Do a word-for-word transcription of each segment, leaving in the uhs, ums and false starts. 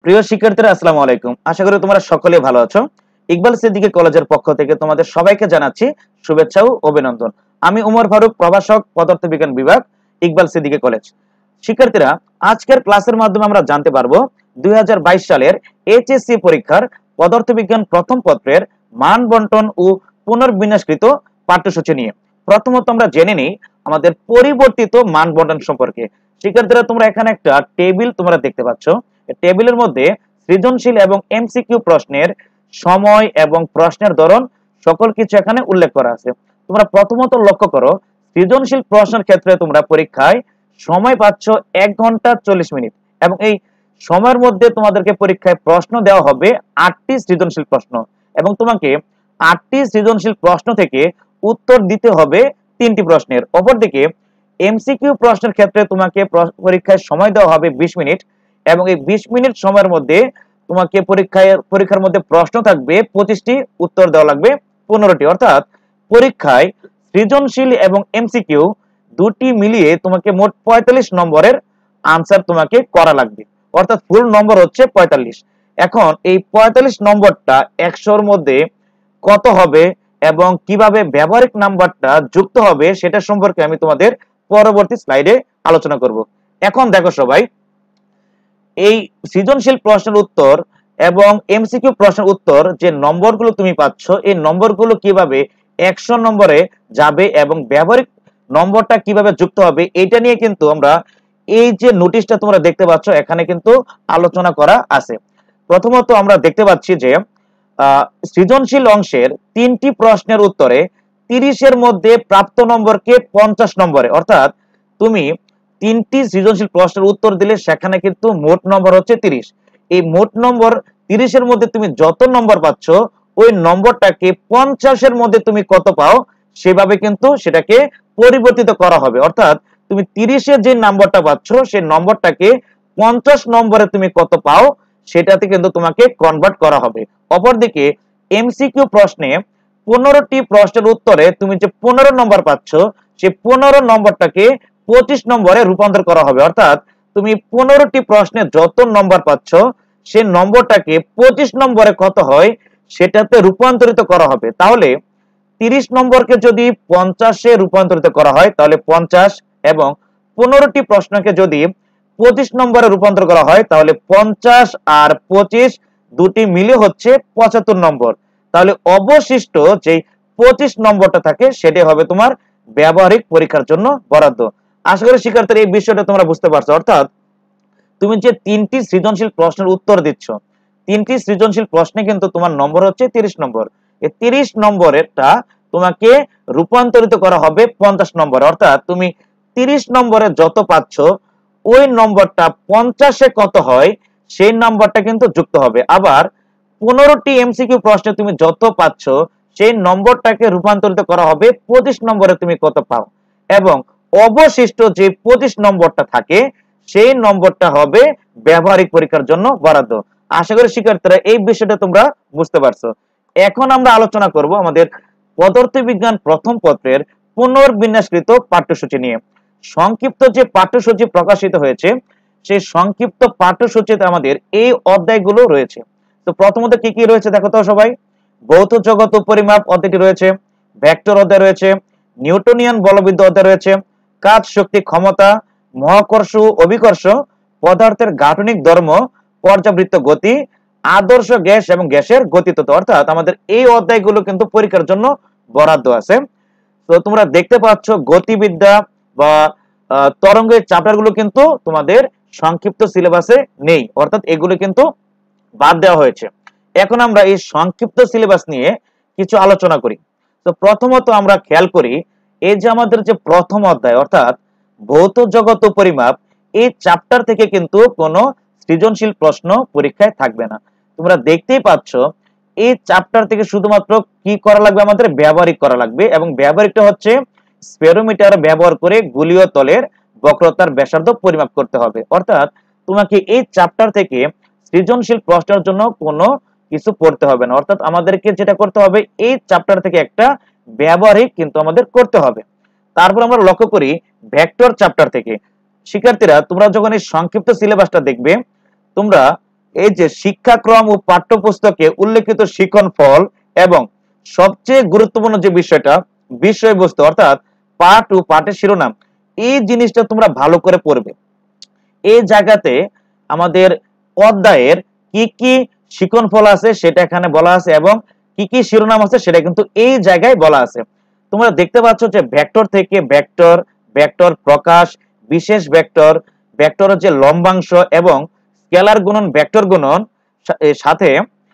প্রিয় শিক্ষার্থীরা আসসালামু আলাইকুম। আশা করি তোমরা সকলে ভালো আছো। ইকবাল সিদ্দিকী কলেজের পক্ষ থেকে তোমাদের সবাইকে জানাচ্ছি শুভেচ্ছা ও অভিনন্দন। আমি ওমর ফারুক, প্রভাষক, পদার্থবিজ্ঞান বিভাগ, ইকবাল সিদ্দিকী কলেজ। শিক্ষার্থীরা, আজকের ক্লাসের মাধ্যমে আমরা জানতে পারবো দুই হাজার বাইশ সালের এইচএসসি পরীক্ষার পদার্থবিজ্ঞান প্রথম পত্রের মান বন্টন ও পুনর্বিন্যাসকৃত পাঠ্যসূচি নিয়ে। প্রথমত আমরা জেনে নিই আমাদের পরিবর্তিত মান বন্টন সম্পর্কে। শিক্ষার্থীরা, তোমরা এখানে একটা টেবিল তোমরা দেখতে পাচ্ছ। টেবিলের মধ্যে সৃজনশীল এবং এমসিকিউ প্রশ্নের সময় এবং প্রশ্নের ধরন সকল কিছু এখানে উল্লেখ করা আছে। তোমরা প্রথমত লক্ষ্য করো, সৃজনশীল প্রশ্নের ক্ষেত্রে তোমরা পরীক্ষায় সময় পাচ্ছ এক ঘন্টা চল্লিশ মিনিট এবং এই সময়ের মধ্যে তোমাদেরকে পরীক্ষায় প্রশ্ন দেওয়া হবে আটটি সৃজনশীল প্রশ্ন এবং তোমাকে আটটি সৃজনশীল প্রশ্ন থেকে উত্তর দিতে হবে তিনটি প্রশ্নের। অপরদিকে এমসিকিউ প্রশ্নের ক্ষেত্রে তোমাকে পরীক্ষায় সময় দেওয়া হবে বিশ মিনিট এবং এই বিশ মিনিট সময়ের মধ্যে তোমাকে পরীক্ষায় পরীক্ষার মধ্যে প্রশ্ন থাকবে পঁচিশটি, উত্তর দেওয়া লাগবে পনেরোটি। অর্থাৎ পরীক্ষায় সৃজনশীল এবং এমসিকিউ দুটি মিলিয়ে তোমাকে মোট পঁয়তাল্লিশ নম্বরের আনসার তোমাকে করা লাগবে। অর্থাৎ ফুল নম্বর হচ্ছে পঁয়তাল্লিশ। এখন এই পঁয়তাল্লিশ নম্বরটা একশোর মধ্যে কত হবে এবং কিভাবে ব্যবহারিক নাম্বারটা যুক্ত হবে সেটা সম্পর্কে আমি তোমাদের পরবর্তী স্লাইডে আলোচনা করব। এখন দেখো সবাই, এই সৃজনশীল প্রশ্নের উত্তর এবং এমসিকিউ প্রশ্নের উত্তর যে নম্বরগুলো তুমি পাচ্ছ, এই নম্বরগুলো কিভাবে একশো নম্বরে যাবে এবং ব্যবহারিক নম্বরটা কিভাবে যুক্ত হবে এটা নিয়ে কিন্তু আমরা এই যে নোটিশটা তোমরা দেখতে পাচ্ছ এখানে কিন্তু আলোচনা করা আছে। প্রথমত আমরা দেখতে পাচ্ছি যে সৃজনশীল অংশের তিনটি প্রশ্নের উত্তরে তিরিশের মধ্যে প্রাপ্ত নম্বরকে পঞ্চাশ নম্বরে, অর্থাৎ তুমি তিনটি সৃজনশীল প্রশ্নের উত্তর দিলে সেখানে কিন্তু মোট নম্বর হচ্ছে তিরিশ। এই মোট নম্বর তিরিশের মধ্যে তুমি যত নম্বর পাচ্ছ ওই নম্বরটাকে পঞ্চাশের মধ্যে তুমি কত পাও সেভাবে কিন্তু সেটাকে পরিবর্তিত করা হবে। অর্থাৎ তুমি তিরিশের যে নম্বরটা পাচ্ছ সেই নম্বরটাকে পঞ্চাশ নম্বরে তুমি কত পাও সেটাতে কিন্তু তোমাকে কনভার্ট করা হবে। অপরদিকে এমসিকিউ প্রশ্নে পনেরোটি প্রশ্নের উত্তরে তুমি যে পনেরো নম্বর পাচ্ছ সেই পনেরো নম্বরটাকে পঁচিশ নম্বরে রূপান্তর করা হবে। অর্থাৎ তুমি পনেরোটি প্রশ্নে যত নম্বর পাচ্ছ সেই নম্বরটাকে পঁচিশ নম্বরে কত হয় সেটাতে রূপান্তরিত করা হবে। তাহলে তিরিশ নম্বরকে যদি পঞ্চাশে রূপান্তরিত করা হয় তাহলে পঞ্চাশ, এবং পনেরোটি প্রশ্নকে যদি পঁচিশ নম্বরে রূপান্তর করা হয় তাহলে পঞ্চাশ আর পঁচিশ দুটি মিলে হচ্ছে পঁচাত্তর নম্বর। তাহলে অবশিষ্ট যে পঁচিশ নম্বরটা থাকে সেটাই হবে তোমার ব্যবহারিক পরীক্ষার জন্য বরাদ্দ। আশা করি শিক্ষার্থীরা এই বিষয়টা তোমরা বুঝতে পারছো। অর্থাৎ তুমি যে তিনটি সৃজনশীল প্রশ্নের উত্তর দিচ্ছ, তিনটি সৃজনশীল প্রশ্নে কিন্তু তোমার নম্বর হচ্ছে তিরিশ নম্বর। এই তিরিশ নম্বরেরটা তোমাকে রূপান্তরিত করা হবে পঞ্চাশ নম্বরে। অর্থাৎ তুমি তিরিশ নম্বরে যত পাচ্ছ ওই নম্বরটা পঞ্চাশে কত হয় সেই নম্বরটা কিন্তু যুক্ত হবে। আবার পনেরোটি এমসিকিউ প্রশ্নে তুমি যত পাচ্ছ সেই নম্বরটাকে রূপান্তরিত করা হবে পঁচিশ নম্বরে তুমি কত পাও, এবং অবশিষ্ট যে পঁচিশ নম্বরটা থাকে সেই নম্বরটা হবে ব্যবহারিক পরীক্ষার জন্য বরাদ্দ। আশা করি শিক্ষার্থীরা এই বিষয়টা তোমরা বুঝতে পারছো। এখন আমরা আলোচনা করব আমাদের পদার্থবিজ্ঞান প্রথম পত্রের পুনর্বিন্যাসকৃত পাঠ্যসূচি নিয়ে। সংক্ষিপ্ত যে পাঠ্যসূচি প্রকাশিত হয়েছে সেই সংক্ষিপ্ত পাঠ্যসূচিতে আমাদের এই অধ্যায়গুলো রয়েছে। তো প্রথমত কি কি রয়েছে দেখো তো সবাই। ভৌত জগৎ ও পরিমাপ অধ্যায়টি রয়েছে, ভেক্টর অধ্যায় রয়েছে, নিউটনিয়ান বলবিদ্যা অধ্যায় রয়েছে, কাজ, শক্তি, ক্ষমতা, মহাকর্ষ, অভিকর্ষ, পদার্থের গাঠনিক ধর্ম, পর্যাবৃত্ত গতি, আদর্শ গ্যাস এবং গ্যাসের গতিতত্ত্ব। অর্থাৎ আমাদের এই অধ্যায়গুলো কিন্তু পরীক্ষার জন্য বরাদ্দ আছে। তো তোমরা দেখতে পাচ্ছ গতিবিদ্যা বা তরঙ্গের চ্যাপ্টারগুলো কিন্তু তোমাদের সংক্ষিপ্ত সিলেবাসে নেই, অর্থাৎ এগুলো কিন্তু বাদ দেওয়া হয়েছে। এখন আমরা এই সংক্ষিপ্ত সিলেবাস নিয়ে কিছু আলোচনা করি। তো প্রথমত আমরা খেয়াল করি এই যে আমাদের যে প্রথম অধ্যায় অর্থাৎ ভৌত জগৎ ও পরিমাপ, এই চ্যাপ্টার থেকে কিন্তু কোনো সৃজনশীল প্রশ্ন পরীক্ষায় থাকবে না। তোমরা দেখতেই পাচ্ছ এই চ্যাপ্টার থেকে শুধুমাত্র কি করা লাগবে, আমাদের ব্যবহারিক করা লাগবে, এবং ব্যবহারিকটা হচ্ছে স্পেরোমিটার ব্যবহার করে গোলীয় তলের বক্রতার ব্যাসার্ধ পরিমাপ করতে হবে। অর্থাৎ তোমাকে এই চ্যাপ্টার থেকে সৃজনশীল প্রশ্নের জন্য কোনো কিছু পড়তে হবে না। অর্থাৎ আমাদেরকে যেটা করতে হবে এই চ্যাপ্টার থেকে একটা ব্যবহারিক কিন্তু আমাদের করতে হবে। তারপর আমরা লক্ষ্য করি ভেক্টর চ্যাপ্টার থেকে। শিক্ষার্থীরা তোমরা যখন এই সংক্ষিপ্ত সিলেবাসটা দেখবে তোমরা এই যে শিক্ষাক্রম ও পাঠ্যপুস্তকে উল্লেখিত শিক্ষণফল এবং সবচেয়ে গুরুত্বপূর্ণ যে বিষয়টা বিষয়বস্তু অর্থাৎ পাঠ ও পাঠের শিরোনাম, এই জিনিসটা তোমরা ভালো করে পড়বে। এই জায়গাতে আমাদের অধ্যায়ের কি কি শিক্ষণফল আছে সেটা এখানে বলা আছে এবং কি কি শিরোনাম আছে সেটা কিন্তু এই জায়গায় বলা আছে। তোমরা দেখতে পাচ্ছ যে ভেক্টর থেকে ভেক্টর, ভেক্টর প্রকাশ, বিশেষ ভেক্টর, ভেক্টরের যে লম্বাংশ এবং স্কেলার গুণন, ভেক্টর গুণন, সাথে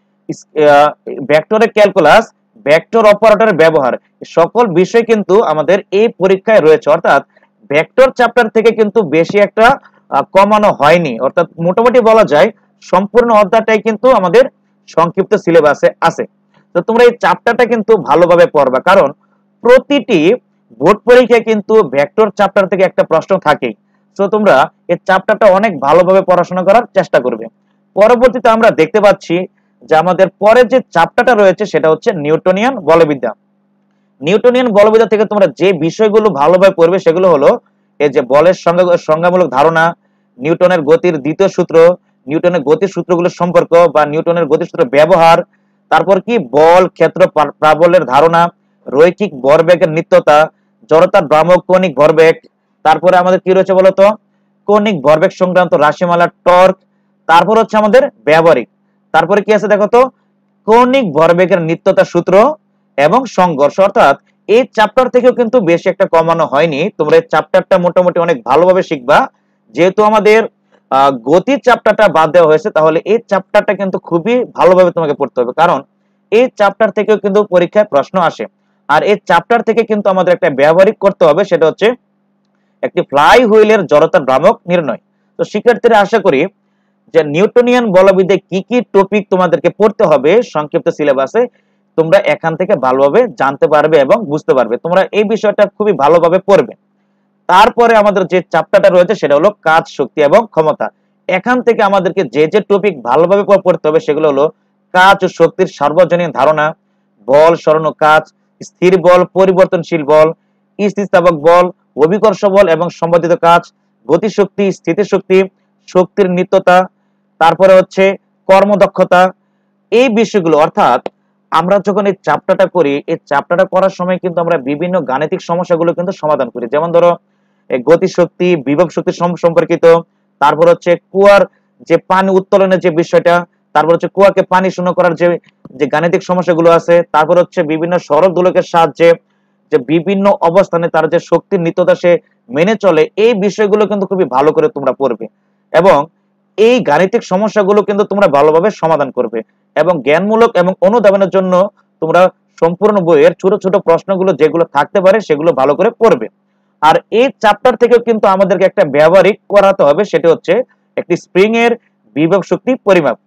ভেক্টরের ক্যালকুলাস, ভেক্টর অপারেটরের ব্যবহার, সকল বিষয় কিন্তু আমাদের এই পরীক্ষায় রয়েছে। অর্থাৎ ভেক্টর চ্যাপ্টার থেকে কিন্তু বেশি একটা কমানো হয়নি, অর্থাৎ মোটামুটি বলা যায় সম্পূর্ণ অধ্যায়টাই কিন্তু আমাদের সংক্ষিপ্ত সিলেবাসে আছে। তো তোমরা এই চ্যাপ্টারটা কিন্তু ভালোভাবে পড়বা, কারণ প্রতিটি বোর্ড পরীক্ষায় কিন্তু ভেক্টর চ্যাপ্টার থেকে একটা প্রশ্ন থাকেই। তো তোমরা এই চ্যাপ্টারটা অনেক ভালোভাবে পড়াশোনা করার চেষ্টা করবে। পরবর্তীতে আমরা দেখতে পাচ্ছি যে আমাদের পরে যে চ্যাপ্টারটা রয়েছে সেটা হচ্ছে নিউটনিয়ান বলবিদ্যা। নিউটনিয়ান বলবিদ্যা থেকে তোমরা যে বিষয়গুলো ভালোভাবে পড়বে সেগুলো হলো এই যে বলের সংজ্ঞামূলক ধারণা, নিউটনের গতির দ্বিতীয় সূত্র, নিউটনের গতির সূত্রগুলোর সম্পর্ক বা নিউটনের গতির সূত্র ব্যবহার, তারপর কি বল, ক্ষেত্র, প্রাবল্যের ধারণা, রৈখিক ভরবেগের নিত্যতা, জড়তার ভ্রামক, কৌণিক ভরবেগ, তারপরে আমাদের কি রয়েছে বলতো কৌণিক ভরবেগ সংক্রান্ত রাশিমালা, টর্ক, তারপর হচ্ছে আমাদের ব্যবহারিক, তারপরে কি আছে দেখো তো কৌণিক ভরবেগের নিত্যতা সূত্র এবং সংঘর্ষ। অর্থাৎ এই চ্যাপ্টার থেকেও কিন্তু বেশি একটা কমানো হয়নি। তোমরা এই চ্যাপ্টারটা মোটামুটি অনেক ভালোভাবে শিখবা। যেহেতু আমাদের গতির চ্যাপ্টারটা বাদ দেওয়া হয়েছে, তাহলে এই চ্যাপ্টারটা কিন্তু খুবই ভালোভাবে তোমাকে পড়তে হবে, কারণ এই চ্যাপ্টার থেকেও কিন্তু পরীক্ষায় প্রশ্ন আসে। আর এই চ্যাপ্টার থেকে কিন্তু আমাদের একটা ব্যবহারিক করতে হবে, সেটা হচ্ছে একটি ফ্লাই হুইলের জড়তার ভ্রামক নির্ণয়। তো শিক্ষার্থীরা আশা করি যে নিউটনিয়ান বলবিদ্যায় কি কি টপিক তোমাদেরকে পড়তে হবে সংক্ষিপ্ত সিলেবাসে তোমরা এখান থেকে ভালোভাবে জানতে পারবে এবং বুঝতে পারবে। তোমরা এই বিষয়টা খুবই ভালোভাবে পড়বে। তারপরে আমাদের যে চ্যাপ্টারটা রয়েছে সেটা হলো কাজ, শক্তি এবং ক্ষমতা। এখান থেকে আমাদেরকে যে যে টপিক ভালোভাবে পড়তে হবে সেগুলো হলো কাজ ও শক্তির সার্বজনীন ধারণা, বল, সরণ ও কাজ, স্থির বল, পরিবর্তনশীল বল, স্থিতিস্থাপক বল, অভিকর্ষ বল এবং সম্বন্ধিত কাজ, গতিশক্তি, স্থিতিশক্তি, শক্তির নিত্যতা, তারপরে হচ্ছে কর্মদক্ষতা, এই বিষয়গুলো। অর্থাৎ আমরা যখন এই চ্যাপ্টারটা করি, এই চ্যাপ্টারটা করার সময় কিন্তু আমরা বিভিন্ন গাণিতিক সমস্যাগুলো কিন্তু সমাধান করি। যেমন ধরো গতিশক্তি, বিভব শক্তি সম্পর্কিত, তারপর হচ্ছে কুয়ার যে পানি উত্তোলনের যে বিষয়টা, তারপর হচ্ছে কুয়াকে পানি শূন্য করার যে যে গাণিতিক সমস্যাগুলো আছে, তারপর হচ্ছে বিভিন্ন সরল দোলকের সাহায্যে যে বিভিন্ন অবস্থানে তার যে শক্তির নিত্যতা সে মেনে চলে, এই বিষয়গুলো কিন্তু খুবই ভালো করে তোমরা পড়বে এবং এই গাণিতিক সমস্যাগুলো কিন্তু তোমরা ভালোভাবে সমাধান করবে এবং জ্ঞানমূলক এবং অনুধাবনের জন্য তোমরা সম্পূর্ণ বইয়ের ছোট ছোট প্রশ্নগুলো যেগুলো থাকতে পারে সেগুলো ভালো করে পড়বে। আর এই চ্যাপ্টার থেকেও কিন্তু আমাদেরকে একটা ব্যবহারিক করাতে হবে, সেটা হচ্ছে একটি স্প্রিং এর বিভব শক্তি পরিমাপ।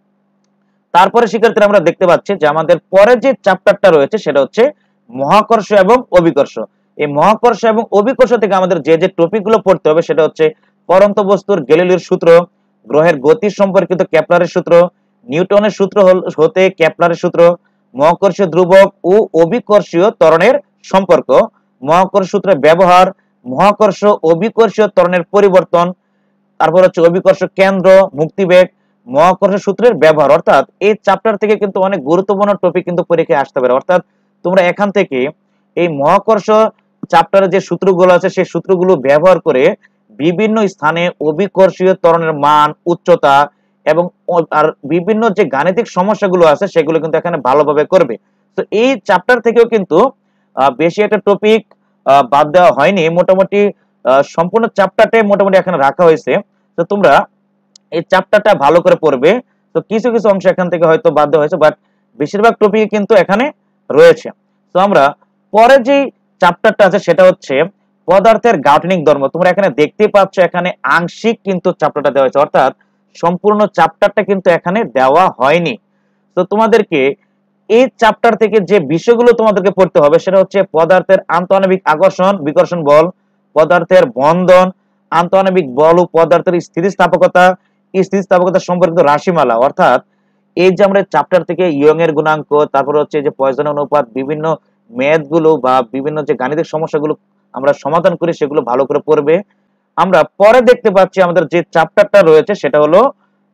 তারপরে শিক্ষার্থীরা আমরা দেখতে পাচ্ছি যে আমাদের পরে যে চ্যাপ্টারটা রয়েছে সেটা হচ্ছে মহাকর্ষ এবং অভিকর্ষ। এই মহাকর্ষ এবং অভিকর্ষ থেকে আমাদের যে যে টপিকগুলো পড়তে হবে সেটা হচ্ছে পরন্ত বস্তুর গ্যালিলিওর সূত্র, গ্রহের গতি সম্পর্কিত কেপলারের সূত্র, নিউটনের সূত্র হতে কেপলারের সূত্র, মহাকর্ষীয় ধ্রুবক ও অভিকর্ষীয় ত্বরণের সম্পর্ক, মহাকর্ষ সূত্রের ব্যবহার, মহাকর্ষ অভিকর্ষীয় ত্বরণের পরিবর্তন, তারপর হচ্ছে অভিকর্ষ কেন্দ্র, মুক্তিবেগ, মহাকর্ষ সূত্রের ব্যবহার। অর্থাৎ এই চ্যাপ্টার থেকে কিন্তু অনেক গুরুত্বপূর্ণ টপিক কিন্তু পরীক্ষায় আসতে পারে। অর্থাৎ তোমরা এখান থেকে এই মহাকর্ষ চ্যাপ্টারে যে সূত্রগুলো আছে সেই সূত্রগুলো ব্যবহার করে বিভিন্ন স্থানে অভিকর্ষীয় ত্বরণের মান, উচ্চতা এবং আর বিভিন্ন যে গাণিতিক সমস্যাগুলো আছে সেগুলো কিন্তু এখানে ভালোভাবে করবে। তো এই চ্যাপ্টার থেকেও কিন্তু বেশি একটা টপিক বাদ দেওয়া হয়নি, মোটামুটি সম্পূর্ণ চ্যাপ্টারটাই মোটামুটি এখানে রাখা হয়েছে। তো তোমরা এই চ্যাপ্টারটা ভালো করে পড়বে। তো কিছু কিছু অংশ এখান থেকে হয়তো বাদ দেওয়া হয়েছে, বাট বেশিরভাগ টপিক কিন্তু এখানে রয়েছে। তো আমরা পরে যে চ্যাপ্টারটা আছে সেটা হচ্ছে পদার্থের গাঠনিক ধর্ম। তোমরা এখানে দেখতে পাচ্ছ এখানে আংশিক কিন্তু চ্যাপ্টারটা দেওয়া হয়েছে, অর্থাৎ সম্পূর্ণ চ্যাপ্টারটা কিন্তু এখানে দেওয়া হয়নি। তো তোমাদেরকে এই চ্যাপ্টার থেকে যে বিষয়গুলো তোমাদেরকে পড়তে হবে সেটা হচ্ছে পদার্থের আন্তঃআণবিক আকর্ষণ বিকর্ষণ বল, পদার্থের বন্ধন, আন্তঃআণবিক বল ও পদার্থের স্থিতিস্থাপকতা, স্থিতিস্থাপকতা সম্পর্কিত রাশিমালা। অর্থাৎ এই যে আমরা চ্যাপ্টার থেকে ইয়ং এর গুণাঙ্ক, তারপর হচ্ছে যে পয়জন অনুপাত, বিভিন্ন ম্যাথ গুলো বা বিভিন্ন যে গাণিতিক সমস্যাগুলো আমরা সমাধান করি সেগুলো ভালো করে পড়বে। আমরা পরে দেখতে পাচ্ছি আমাদের যে চ্যাপ্টারটা রয়েছে সেটা হলো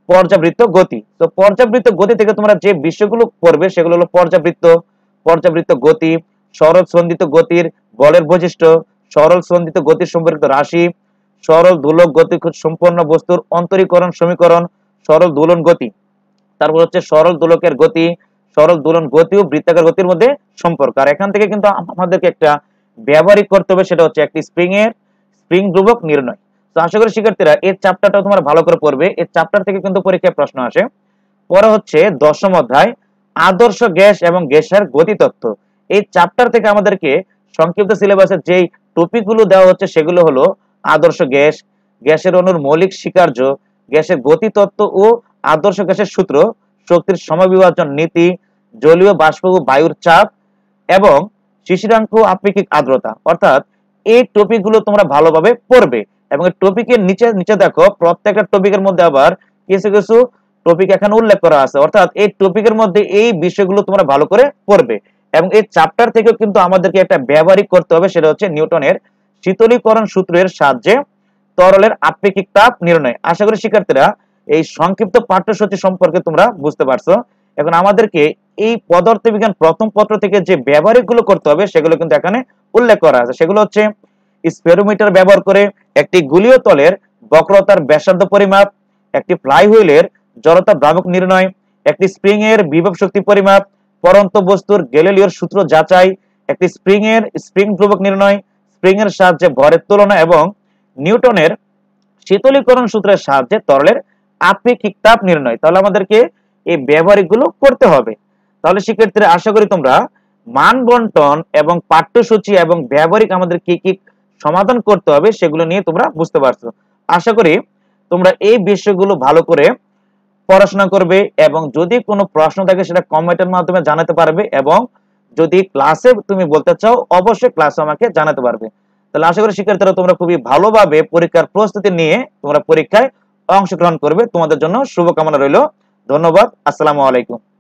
পর্যাবৃত্ত গতি। তো পর্যাবৃত্ত গতি থেকে তোমরা যে বিষয়গুলো পড়বে সেগুলো হলো পর্যাবৃত্ত, পর্যাবৃত্ত গতি, সরল সন্ধিত গতির বলের বৈশিষ্ট্য, সরল সন্ধিত গতির সম্পর্কিত রাশি, সরল দোলক গতি সম্পন্ন বস্তুর অন্তরীকরণ সমীকরণ, সরল দোলন গতি, তারপর হচ্ছে সরল দোলকের গতি, সরল দোলন গতি ও বৃত্তাকার গতির মধ্যে সম্পর্ক। আর এখান থেকে কিন্তু আমাদেরকে একটা ব্যবহারিক করতে হবে, সেটা হচ্ছে একটি স্প্রিং এর স্প্রিং ধ্রুবক নির্ণয়। তো আশা করি শিক্ষার্থীরা এই চ্যাপ্টারটা তোমরা ভালো করে পড়বে। এই চ্যাপ্টার থেকে কিন্তু পরীক্ষায় প্রশ্ন আসে। পরে হচ্ছে দশম অধ্যায় আদর্শ গ্যাস এবং গ্যাসের গতিতত্ত্ব। এই চ্যাপ্টার থেকে আমাদেরকে সংক্ষিপ্ত সিলেবাসের যেই টপিকগুলো দেওয়া হচ্ছে সেগুলো হলো আদর্শ গ্যাস, গ্যাসের অণুর মৌলিক স্বীকার্য, গ্যাসের গতিতত্ত্ব ও আদর্শ গ্যাসের সূত্র, শক্তির সমবিভাজন নীতি, জলীয় বাষ্প ও বায়ুর চাপ এবং শিশিরাঙ্ক আপেক্ষিক আর্দ্রতা। অর্থাৎ এই টপিকগুলো তোমরা ভালোভাবে পড়বে এবং এই টপিকের নিচে নিচে দেখো প্রত্যেকটা টপিকের মধ্যে আবার কিছু কিছু টপিক এখানে উল্লেখ করা আছে। অর্থাৎ এই টপিকের মধ্যে এই বিষয়গুলো তোমরা ভালো করে পড়বে এবং এই চ্যাপ্টার থেকেও কিন্তু আমাদেরকে একটা ব্যবহারিক করতে হবে, সেটা হচ্ছে নিউটনের শীতলীকরণ সূত্রের সাহায্যে তরলের আপেক্ষিক তাপ নির্ণয়। আশা করি শিক্ষার্থীরা এই সংক্ষিপ্ত পাঠ্যসূচি সম্পর্কে তোমরা বুঝতে পারছো। এখন আমাদেরকে এই পদার্থবিজ্ঞান প্রথম পত্র থেকে যে ব্যবহারিক গুলো করতে হবে সেগুলো কিন্তু এখানে উল্লেখ করা আছে। সেগুলো হচ্ছে স্পেরোমিটার ব্যবহার করে একটি গোলীয় তলের বক্রতার ব্যাসার্ধ পরিমাপ, একটি ফ্লাই হুইলের জড়তা ভ্রামক নির্ণয়, একটি স্প্রিং এর বিভব শক্তি পরিমাপ, পরন্ত বস্তুর গ্যালিলিওর সূত্র যাচাই, একটি স্প্রিং এর স্প্রিং ধ্রুবক নির্ণয়, স্প্রিং এর সাহায্যে ভরের তুলনা এবং নিউটনের শীতলীকরণ সূত্রের সাহায্যে তরলের আপেক্ষিক তাপ নির্ণয়। তাহলে আমাদেরকে এই ব্যবহারিক গুলো করতে হবে। তাহলে শিক্ষার্থীরা আশা করি তোমরা মান বন্টন এবং পাঠ্যসূচি এবং ব্যবহারিক আমাদের কি কি সমাধান করতে হবে সেগুলো নিয়ে তোমরা বুঝতে পারছো। আশা করি তোমরা এই বিষয়গুলো ভালো করে পড়াশোনা করবে এবং যদি কোনো প্রশ্ন থাকে সেটা কমেন্টের মাধ্যমে জানাতে পারবে এবং যদি ক্লাসে তুমি বলতে চাও অবশ্যই ক্লাসে আমাকে জানাতে পারবে। তাহলে আশা করি শিক্ষার্থীরা তোমরা খুবই ভালোভাবে পরীক্ষার প্রস্তুতি নিয়ে তোমরা পরীক্ষায় অংশগ্রহণ করবে। তোমাদের জন্য শুভকামনা রইল। ধন্যবাদ। আসসালামু আলাইকুম।